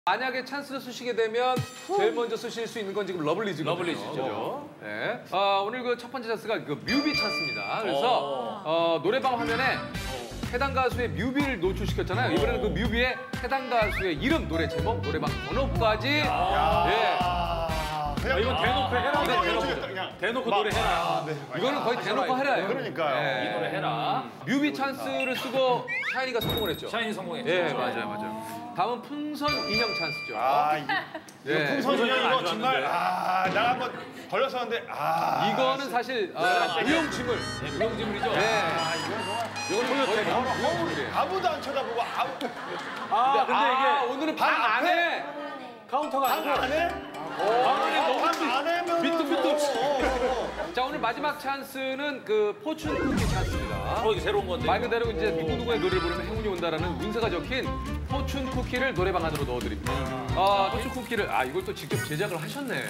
만약에 찬스를 쓰시게 되면 제일 먼저 쓰실 수 있는 건 지금 러블리즈거든요. 러블리즈죠. 네. 오늘 그 첫 번째 찬스가 그 뮤비 찬스입니다. 그래서 노래방 화면에 해당 가수의 뮤비를 노출시켰잖아요. 이번에는 그 뮤비에 해당 가수의 이름, 노래 제목, 노래방 번호까지. 예. 이건 대놓고 해라. 네, 대놓고 노래해라. 이거는 거의 대놓고 해라예요. 그러니까요. 네. 이 노래 해라. 뮤비 찬스를 쓰고 샤이니가 성공을 했죠. 샤이니 성공했죠. 예, 맞아요. 다음은 풍선 인형 찬스죠. 이거 풍선 인형 이거 정말 나 한번 걸렸었는데 이거는 사실 무용지물. 무용지물이죠. 네. 이거는 거의 무용지물이에요. 아무도 안 쳐다보고 근데 이게 오늘은 방 안에 카운터가 아니고 안 해? 안 하면 밑도. 자, 오늘 마지막 찬스는 그 포춘 쿠키 찬스입니다. 이게 새로운 건데. 말 그대로 이제 누구누구의 노래를 부르면 행운이 온다라는 운세가 적힌 포춘 쿠키를 노래방 안으로 넣어드립니다. 포춘 쿠키를 이걸 또 직접 제작을 하셨네.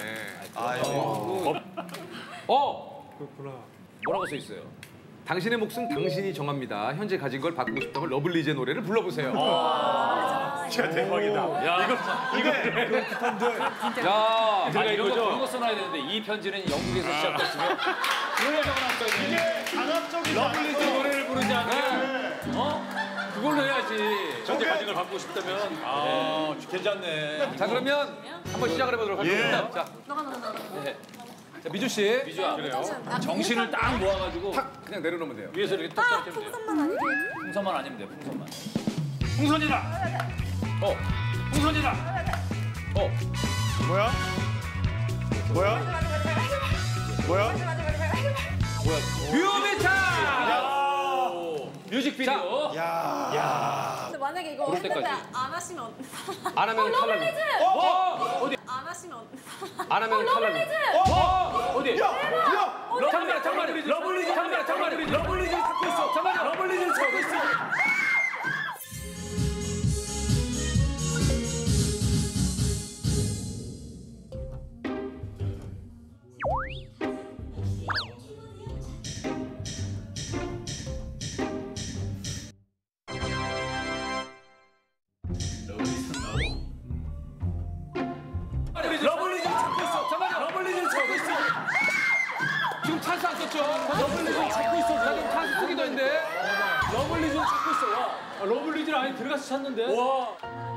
그렇구나. 뭐라고 써 있어요? 당신의 몫은 당신이 정합니다. 현재 가진 걸 바꾸고 싶다면 러블리즈의 노래를 불러보세요. 진짜 대박이다. 야, 야, 이런 거 써놔야 되는데 이 편지는 영국에서 시작됐으면 그걸 적어놨어요. 이게 강압적인 러블리즈 노래를 부르지 않으면 그걸로 해야지. 현재 가진 걸 바꾸고 싶다면 괜찮네. 자, 그러면 한번 시작을 해보도록 하겠습니다. 자, 자, 미주 씨. 미주야. 그래요. 정신을 딱 모아가지고 탁 그냥 내려놓으면 돼요. 위에서 이렇게 탁 떨어뜨리면 돼요. 풍선만 아니게. 풍선만 아니면 돼. 풍선만. 풍선이다. 풍선이다. 뭐야? 뮤비타! 뮤직비디오. 근데 만약에 이거 그럴 했는데 때까지. 안 하시면 안 하면 탈락. 러블리즈! 어디? 안 하시면 안 하면 탈락. 러블리즈! 어디? 잠깐만. 러블리즈를 찾고 있어. 잠깐만. 러블리즈를 찾고 있어. 러블리즈를 찾고 있어. 잠깐만. 러블리즈를 찾고 있어. 지금 찬스 안 썼죠? 러블리즈를 찾고 있어. 자, 지금 찬스 쓰기 전인데. 러블리즈를 찾고 있어. 와. 러블리즈를 안에 들어가서 찾는데. 와.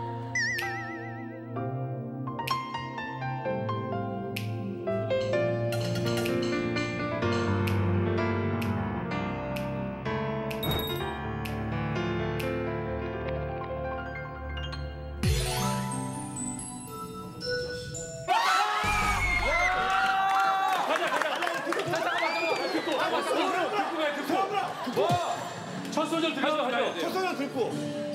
첫 소절 들어가서 가야 돼. 첫 소절 듣고.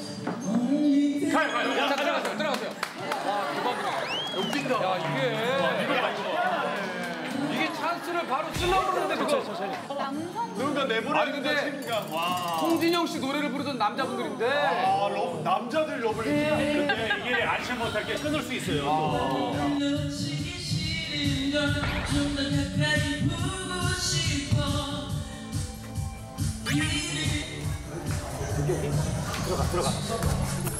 자, 들어가세요. 대박이네. 웃긴다. 야, 이게 찬스를 바로 쓰려고 그러는데, 그거. 누군가 내보내는 근데 생각. 와. 홍진영 씨 노래를 부르던 남자분들인데. 남자들 러블리즈. 근데 이게 알지 못할 게 끊을 수 있어요. 들어가.